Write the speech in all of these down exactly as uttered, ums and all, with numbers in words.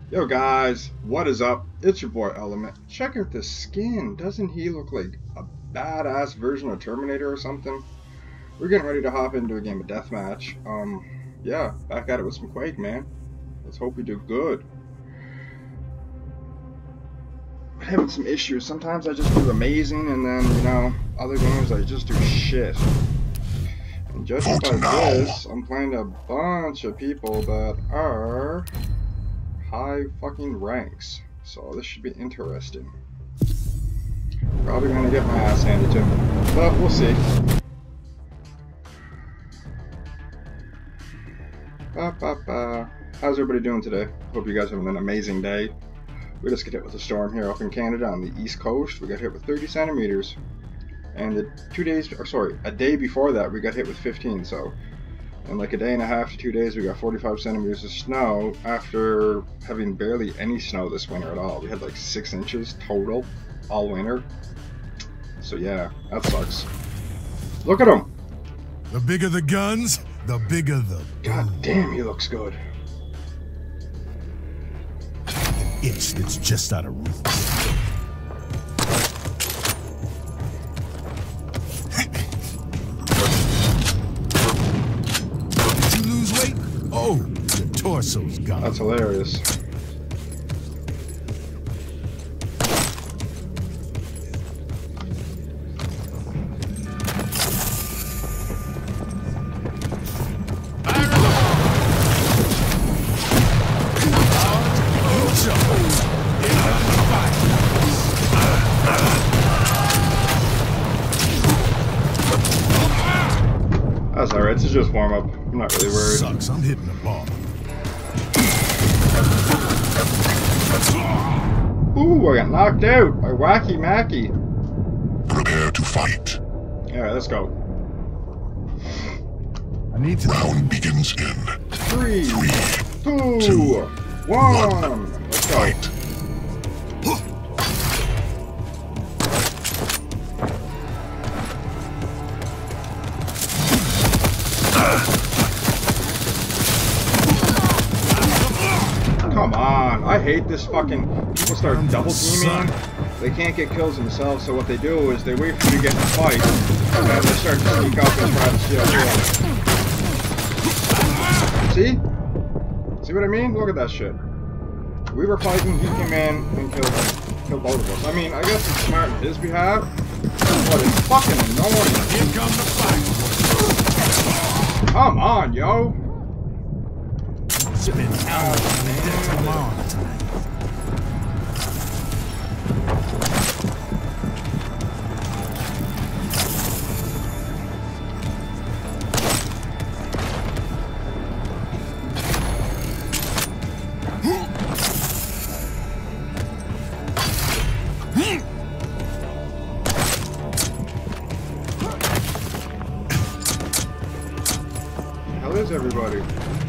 Yo guys, what is up? It's your boy Element. Check out the skin. Doesn't he look like a badass version of Terminator or something? We're getting ready to hop into a game of deathmatch. Um, yeah, back at it with some Quake, man. Let's hope we do good. I'm having some issues. Sometimes I just do amazing, and then, you know, other games I just do shit. And judging by this, I'm playing a bunch of people that are high fucking ranks, so this should be interesting. Probably gonna get my ass handed to me, but we'll see. Ba, ba, ba. How's everybody doing today? Hope you guys are having an amazing day. We just got hit with a storm here up in Canada on the east coast. We got hit with thirty centimeters, and the two days, or sorry, a day before that, we got hit with fifteen. So in like a day and a half to two days, we got forty-five centimeters of snow after having barely any snow this winter at all. We had like six inches total all winter. So yeah, that sucks. Look at him. The bigger the guns, the bigger the... God damn, he looks good. An itch that's just out of reach. Oh, your torso's gone. That's hilarious. That's alright, it's just warm up. I'm not really worried. Sucks, I'm hitting the ball. Ooh, I got knocked out by Wacky Macky. Prepare to fight. Alright, let's go. I need to... Round begins in Three, three, two, two one. one. Let's go. Fight. Come on, I hate this fucking... People start double teaming, they can't get kills themselves, so what they do is they wait for you to get in a fight, and then they start to sneak up and try to steal kills. See? See what I mean? Look at that shit. We were fighting, he came in and killed, killed both of us. I mean, I guess it's smart on his behalf, but it's fucking annoying. Here comes the fight. Come on, yo! Spin out, man. Come on. How is everybody?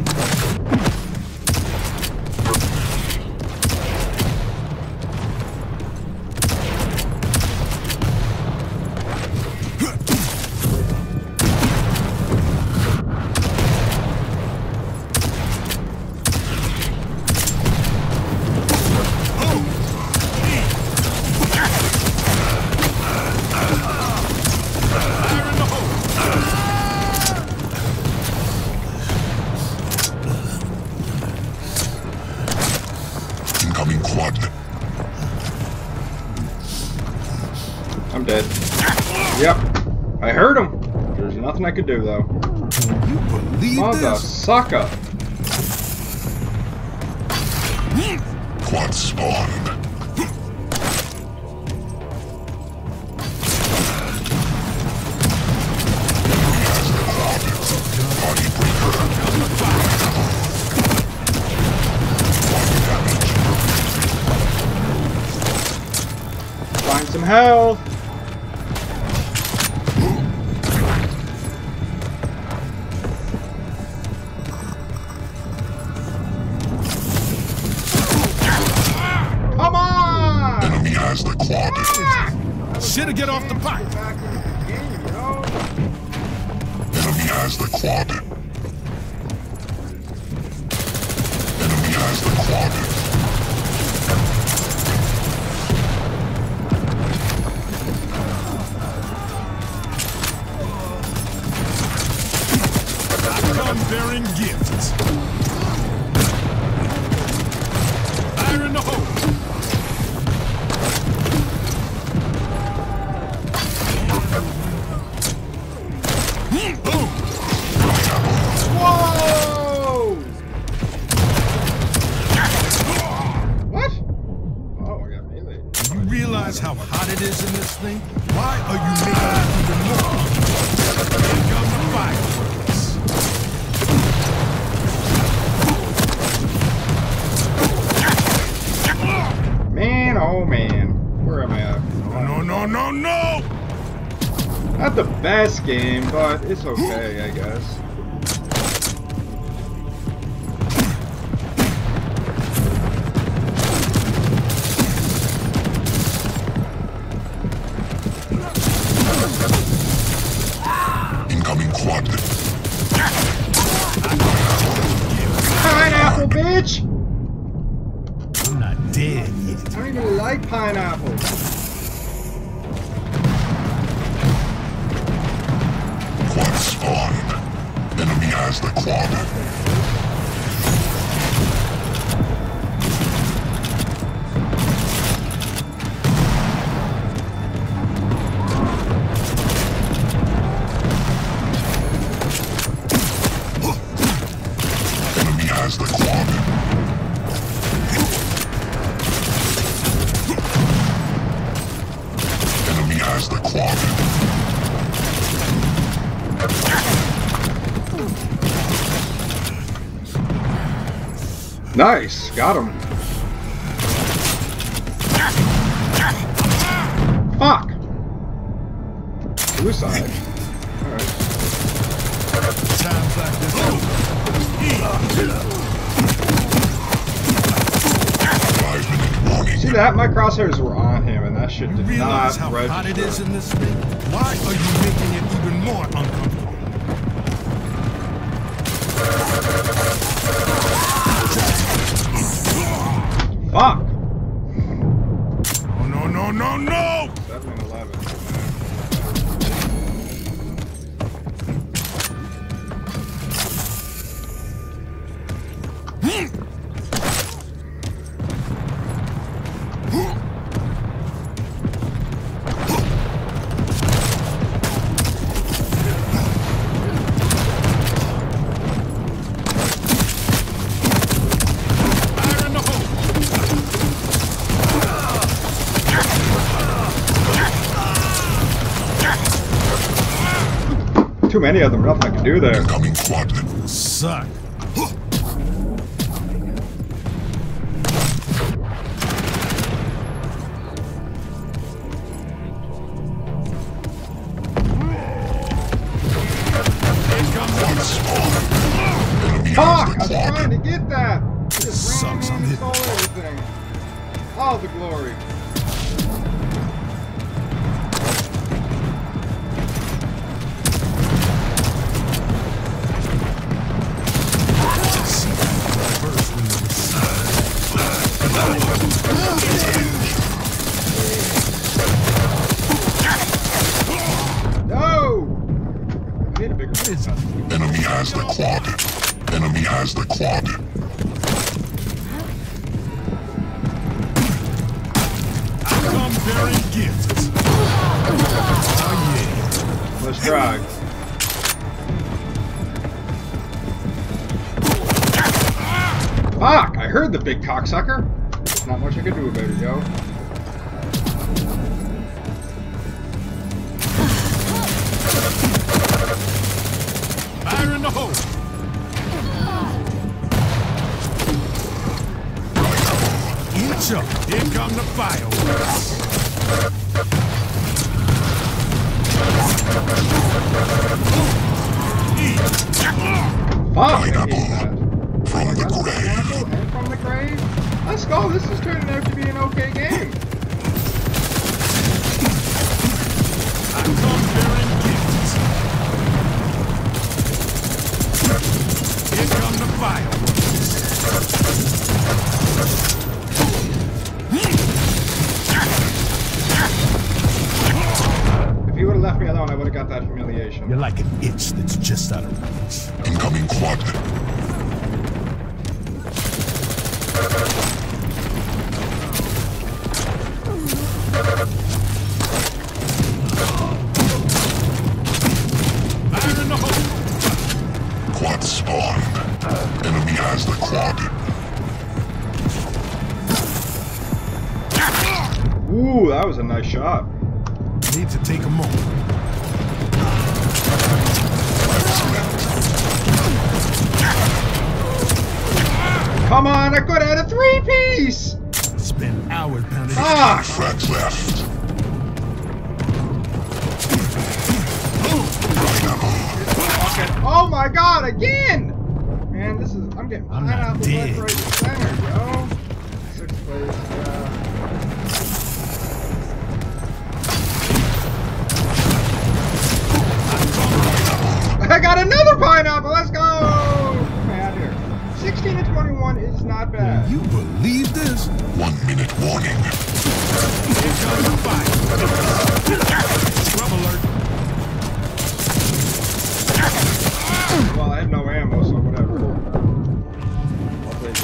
Incoming quad. I'm dead. Yep. I heard him. There's nothing I could do though. Can you believe Mother this? sucker. Quad spawned. Party breaker. Find some health. Come on! Enemy has the quad. Shit'll get off the pipe. Back in the game, yo. Enemy has the quad. Enemy has the quad. gift. Fire in the hole. Boom. Whoa! What? Oh, I got melee. Do you realize how hot it is in this thing? Why are you making it even more? Here come the fireworks. Man, oh man. Where am I at? No, no, no, no! Not the best game, but it's okay, I guess. Incoming quad. Pineapple, bitch! I'm not dead yet. I don't even like pineapples. Quad spawned. Enemy has the quad. The quad. Enemy has the quad. Nice, got him. Fuck. Suicide. All right. Sounds like this over. See that? My crosshairs were on him, and that shit You did realize not how register. hot it is in this thing? Why are you making it even more uncomfortable? Fuck! Oh, no, no, no, no! seven and eleven. Too many of them, nothing I can do there. Incoming quad. Suck. Fuck! I was trying to get that! It just ran Sucks, in I'm and hit. stole everything. All the glory. No! I need a big one. Enemy has the quad. Enemy has the quad. I come bearing gifts. Oh yeah. Let's try. Fuck! I heard the big cocksucker. There's not much I could do about it, yo. Fire in the hole. Inch up. Here come the fireworks. Fuck! I hate that. From the grave. And from the grave? Let's go! This is turning out to be an okay game. I come bearing gifts. Here come the fireworks. If you would have left me alone, I would have got that humiliation. You're like an itch that's just out of reach. Incoming quad. has the quad. Ooh, that was a nice shot. Need to take a moment. Come on, I could have had a three-piece! Spend hours pounding. Ah! Frags left. Oh my god, again! Man, this is, I'm getting I'm behind not off the dead. left, right, and center, yo. Sixth place, yeah. I got another pineapple, let's go! Man, here. sixteen to twenty-one is not bad. Can you believe this? One minute warning. Here comes the fight. Scrub alert. Well, I have no ammo, so whatever. I'll take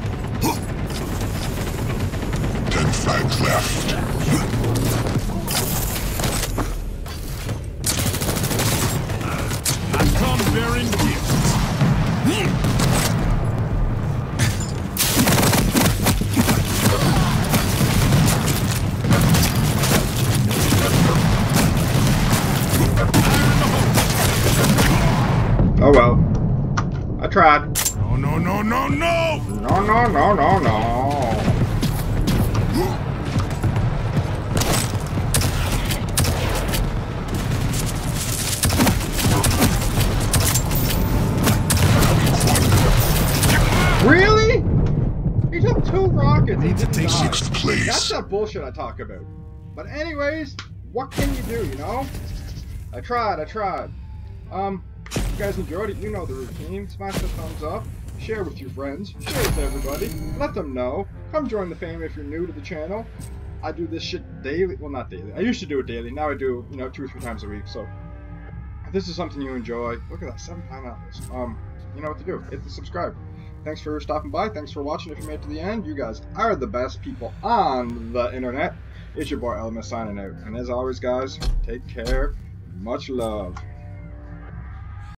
it. Ten frags left. I come bearing gifts. Oh well. I tried. No, no, no, no, no! No, no, no, no, no. Really? He took two rockets. Need to take die. Sixth place. That's that bullshit I talk about. But anyways, what can you do, you know? I tried, I tried. Um, if you guys enjoyed it, you know the routine. Smash the thumbs up, share with your friends, share with everybody, let them know. Come join the fam if you're new to the channel. I do this shit daily. Well, not daily. I used to do it daily. Now I do, you know, two or three times a week. So, if this is something you enjoy, look at that, seven pineapples. Um, you know what to do. Hit the subscribe. Thanks for stopping by. Thanks for watching. If you made it to the end, you guys are the best people on the internet. It's your boy Element signing out. And as always, guys, take care. Much love.